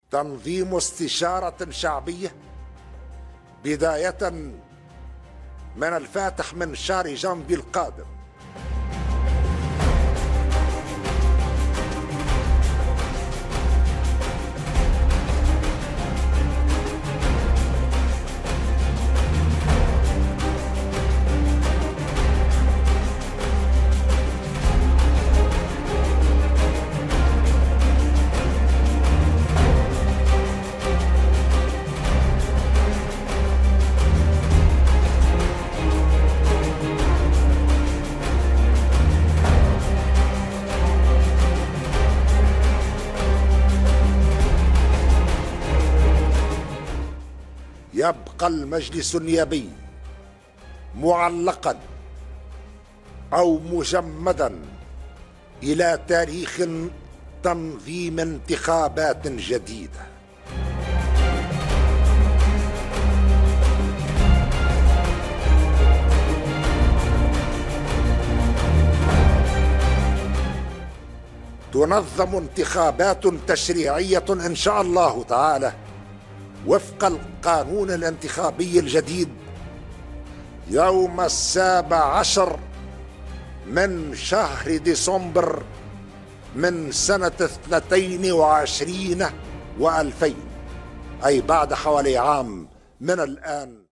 تنظيم استشارة شعبية بداية من الفاتح من شهر جانفي القادم. يبقى المجلس النيابي معلقا أو مجمدا إلى تاريخ تنظيم انتخابات جديدة. تنظم انتخابات تشريعية إن شاء الله تعالى وفق القانون الانتخابي الجديد يوم 17 من شهر ديسمبر من سنة 22 و2000، أي بعد حوالي عام من الآن.